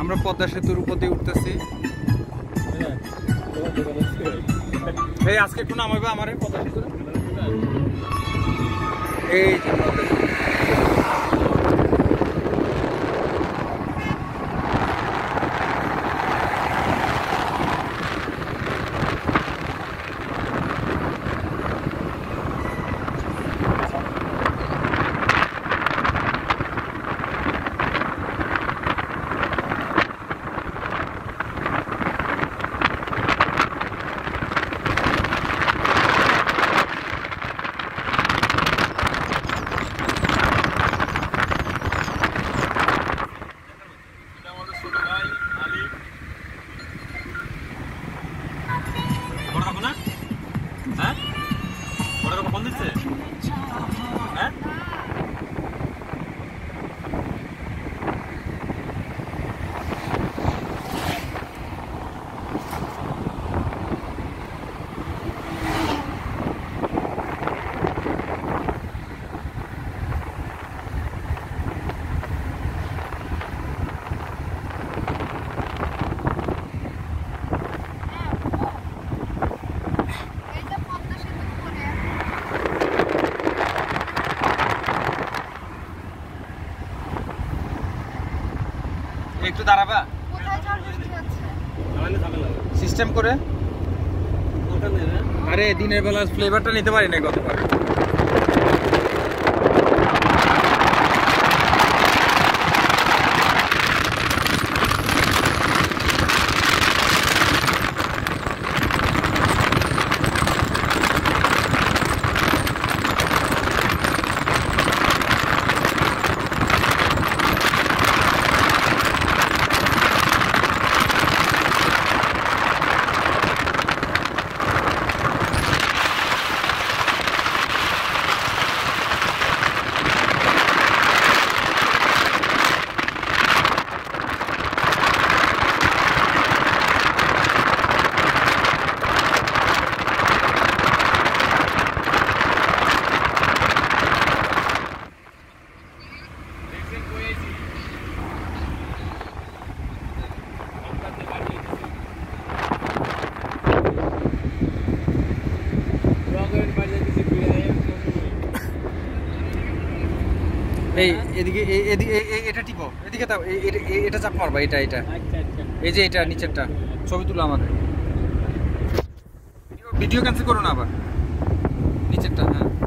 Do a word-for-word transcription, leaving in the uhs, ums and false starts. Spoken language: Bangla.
আমরা পদ্মা সেতুর উপর দিয়ে উঠতেছি। এই আজকে একটু নামাইবা আমার পদ্মা সেতু। এই একটু দাঁড়াবা সিস্টেম করে। আরে দিনের বেলা ফ্লেভারটা নিতে পারি না কতবার। এই এদিকে এদিকে এটা টিপো, এদিকে তাও এটা চাপ মারবা, এটা এটা এই যে এটা নিচেরটা ছবি তুলো আমাদের। ভিডিও ক্যান্সেল করো না আবার, নিচেরটা। হ্যাঁ